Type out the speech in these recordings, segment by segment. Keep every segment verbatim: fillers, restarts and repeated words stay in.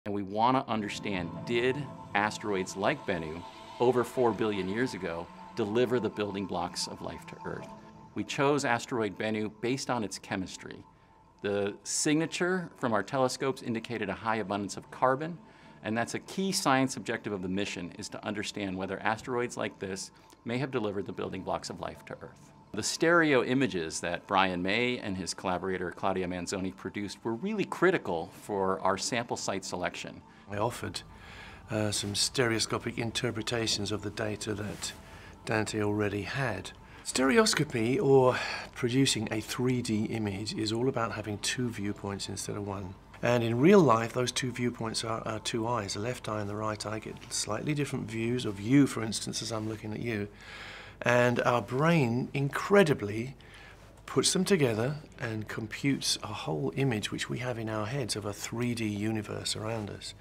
And we want to understand, did asteroids like Bennu, over four billion years ago, deliver the building blocks of life to Earth? We chose asteroid Bennu based on its chemistry. The signature from our telescopes indicated a high abundance of carbon, and that's a key science objective of the mission, is to understand whether asteroids like this may have delivered the building blocks of life to Earth. The stereo images that Brian May and his collaborator Claudia Manzoni produced were really critical for our sample site selection. I offered uh, some stereoscopic interpretations of the data that Dante already had. Stereoscopy, or producing a three D image, is all about having two viewpoints instead of one. And in real life, those two viewpoints are, are two eyes. The left eye and the right eye get slightly different views of you, for instance, as I'm looking at you. And our brain incredibly puts them together and computes a whole image which we have in our heads of a three D universe around us.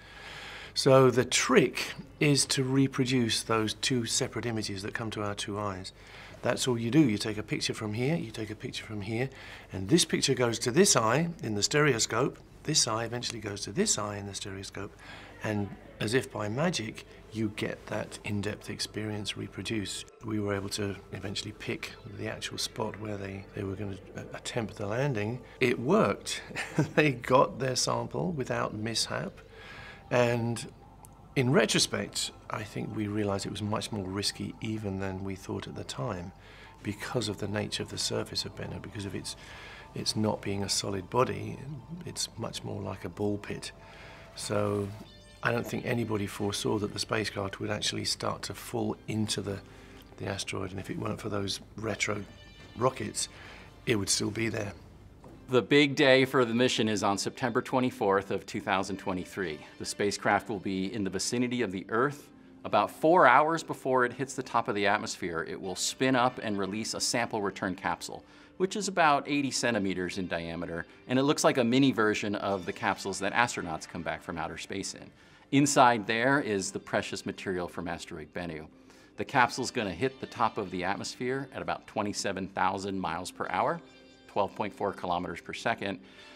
So the trick is to reproduce those two separate images that come to our two eyes. That's all you do. You take a picture from here, you take a picture from here, and this picture goes to this eye in the stereoscope, this eye eventually goes to this eye in the stereoscope, and as if by magic, you get that in-depth experience reproduced. We were able to eventually pick the actual spot where they, they were going to attempt the landing. It worked. They got their sample without mishap, and in retrospect, I think we realized it was much more risky even than we thought at the time, because of the nature of the surface of Bennu, because of its, its not being a solid body. It's much more like a ball pit. So I don't think anybody foresaw that the spacecraft would actually start to fall into the, the asteroid, and if it weren't for those retro rockets, it would still be there. The big day for the mission is on September twenty-fourth of two thousand twenty-three. The spacecraft will be in the vicinity of the Earth. About four hours before it hits the top of the atmosphere, it will spin up and release a sample return capsule, which is about eighty centimeters in diameter, and it looks like a mini version of the capsules that astronauts come back from outer space in. Inside there is the precious material from asteroid Bennu. The capsule's going to hit the top of the atmosphere at about twenty-seven thousand miles per hour, twelve point four kilometers per second.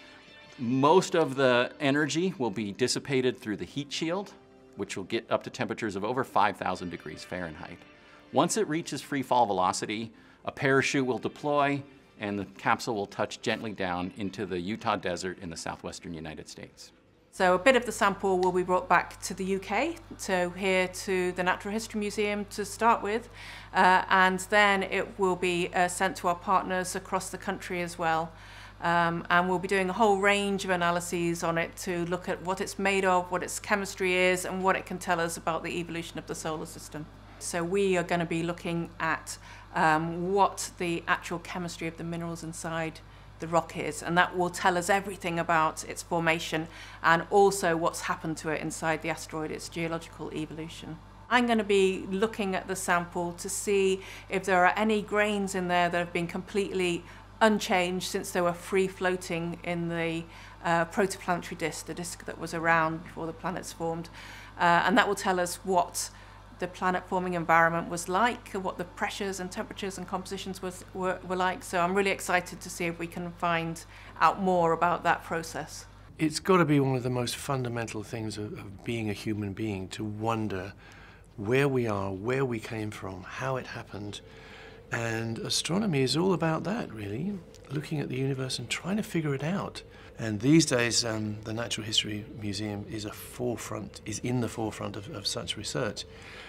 Most of the energy will be dissipated through the heat shield, which will get up to temperatures of over five thousand degrees Fahrenheit. Once it reaches free fall velocity, a parachute will deploy and the capsule will touch gently down into the Utah desert in the southwestern United States. So a bit of the sample will be brought back to the U K, so here to the Natural History Museum to start with, uh, and then it will be uh, sent to our partners across the country as well. Um, and we'll be doing a whole range of analyses on it to look at what it's made of, what its chemistry is, and what it can tell us about the evolution of the solar system. So we are going to be looking at um, what the actual chemistry of the minerals inside the rock is, and that will tell us everything about its formation and also what's happened to it inside the asteroid, its geological evolution. I'm going to be looking at the sample to see if there are any grains in there that have been completely unchanged since they were free floating in the uh, protoplanetary disk, the disk that was around before the planets formed, uh, and that will tell us what the planet-forming environment was like, what the pressures and temperatures and compositions was, were, were like. So I'm really excited to see if we can find out more about that process. It's got to be one of the most fundamental things of, of being a human being, to wonder where we are, where we came from, how it happened. And astronomy is all about that, really, looking at the universe and trying to figure it out. And these days, um, the Natural History Museum is a forefront, is in the forefront of, of such research.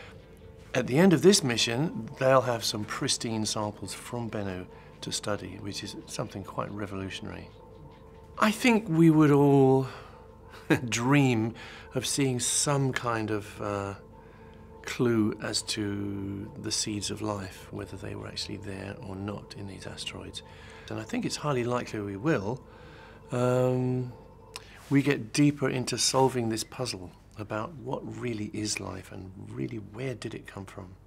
At the end of this mission, they'll have some pristine samples from Bennu to study, which is something quite revolutionary. I think we would all dream of seeing some kind of uh, clue as to the seeds of life, whether they were actually there or not in these asteroids. And I think it's highly likely we will. Um, we get deeper into solving this puzzle about what really is life and really where did it come from.